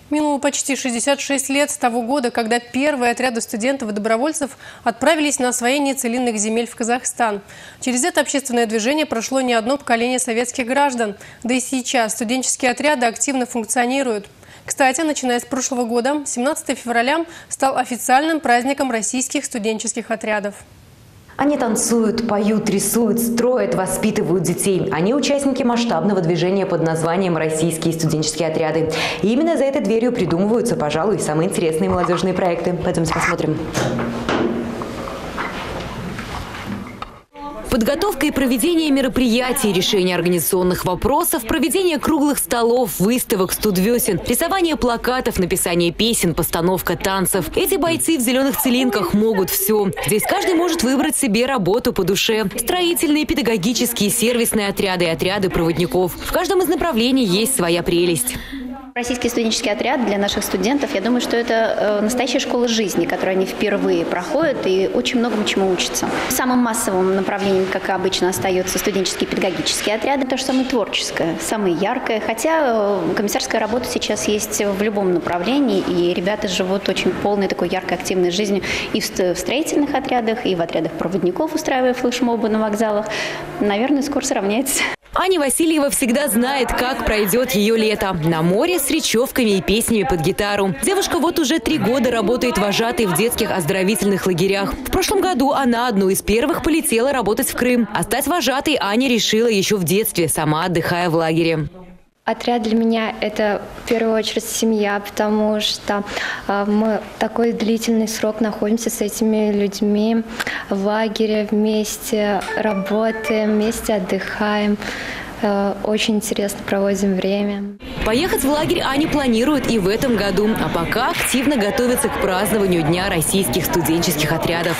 Минуло почти 66 лет с того года, когда первые отряды студентов и добровольцев отправились на освоение целинных земель в Казахстан. Через это общественное движение прошло не одно поколение советских граждан. Да и сейчас студенческие отряды активно функционируют. Кстати, начиная с прошлого года, 17 февраля стал официальным праздником российских студенческих отрядов. Они танцуют, поют, рисуют, строят, воспитывают детей. Они участники масштабного движения под названием «Российские студенческие отряды». И именно за этой дверью придумываются, пожалуй, самые интересные молодежные проекты. Пойдемте посмотрим. Подготовка и проведение мероприятий, решение организационных вопросов, проведение круглых столов, выставок, студвесен, рисование плакатов, написание песен, постановка танцев. Эти бойцы в зеленых целинках могут все. Здесь каждый может выбрать себе работу по душе. Строительные, педагогические, сервисные отряды и отряды проводников. В каждом из направлений есть своя прелесть. Российский студенческий отряд для наших студентов, я думаю, что это настоящая школа жизни, которую они впервые проходят и очень многому чему учатся. Самым массовым направлением, как обычно, остаются студенческие педагогические отряды. То же самое творческое, самое яркое. Хотя комиссарская работа сейчас есть в любом направлении, и ребята живут очень полной такой яркой, активной жизнью и в строительных отрядах, и в отрядах проводников, устраивая флешмобы на вокзалах. Наверное, скоро сравняется. Аня Васильева всегда знает, как пройдет ее лето. На море с речевками и песнями под гитару. Девушка вот уже 3 года работает вожатой в детских оздоровительных лагерях. В прошлом году она одну из первых полетела работать в Крым. А стать вожатой Аня решила еще в детстве, сама отдыхая в лагере. Отряд для меня – это в первую очередь семья, потому что мы такой длительный срок находимся с этими людьми в лагере, вместе работаем, вместе отдыхаем. Очень интересно проводим время. Поехать в лагерь Аня планирует и в этом году, а пока активно готовится к празднованию Дня российских студенческих отрядов.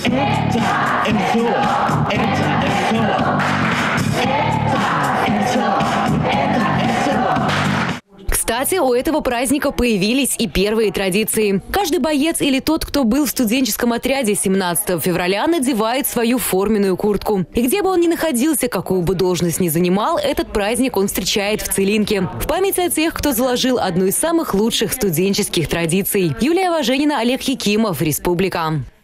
Кстати, у этого праздника появились и первые традиции. Каждый боец или тот, кто был в студенческом отряде 17 февраля, надевает свою форменную куртку. И где бы он ни находился, какую бы должность ни занимал, этот праздник он встречает в целинке. В память о тех, кто заложил одну из самых лучших студенческих традиций. Юлия Важенина, Олег Якимов, Республика.